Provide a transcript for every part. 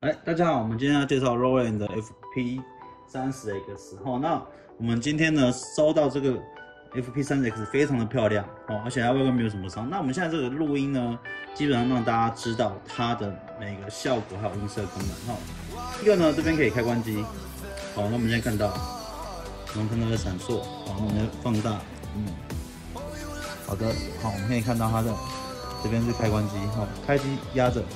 大家好，我们今天要介绍 Roland 的 FP30X 那我们今天呢收到这个 FP30X 非常的漂亮而且它外观没有什么伤。那我们现在这个录音呢，基本上让大家知道它的每个效果还有音色功能一个呢，这边可以开关机那我们现在看到，我们看到在闪烁我们放大好的我们可以看到它的这边是开关机开机压着。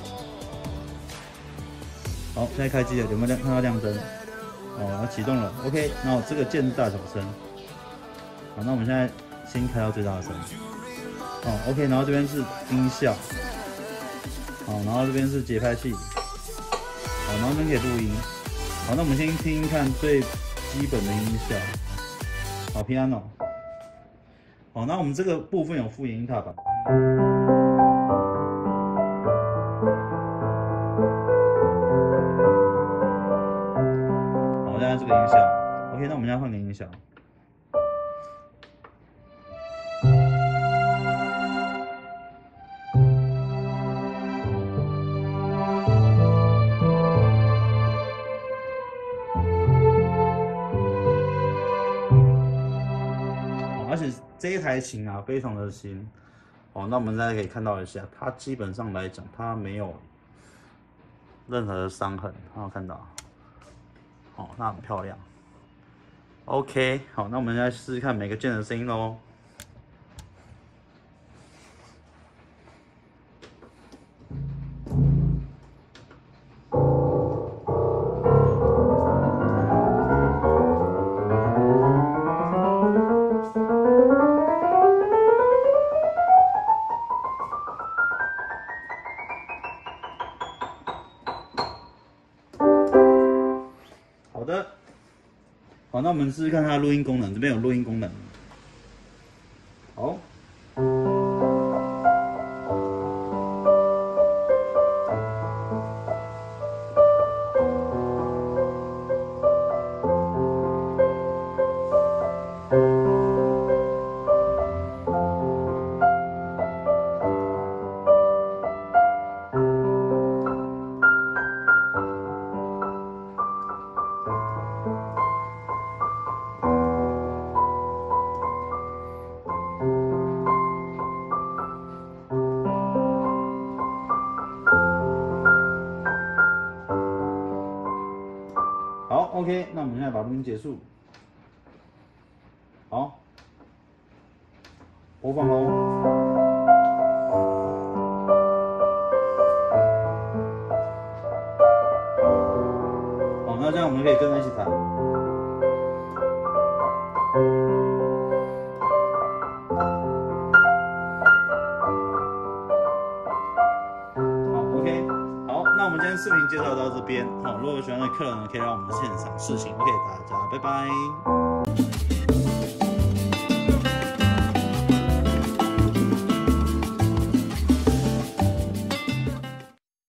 好，现在开机了，有没有看到亮灯？它启动了 ，OK。那这个键是大小声。好，那我们现在先开到最大声。OK。然后这边是音效。然后这边是节拍器。然后这边可以录音。好，那我们先听听看最基本的音效。piano。那我们这个部分有附延音踏板。这个音效 ，OK， 那我们现在换个音效。而且这一台琴啊，非常的新那我们大家可以看到一下，它基本上来讲，它没有任何的伤痕，有看到。那很漂亮。OK， 好，那我们来试试看每个键的声音咯。好的，好，那我们试试看它的录音功能，这边有录音功能。好，好 ，OK， 那我们现在把录音结束。好，播放喽。那这样我们可以跟着一起弹。OK， 好，那我们今天视频介绍到这边。如果喜欢的客人呢，可以让我们现场试行，谢谢大家，拜拜。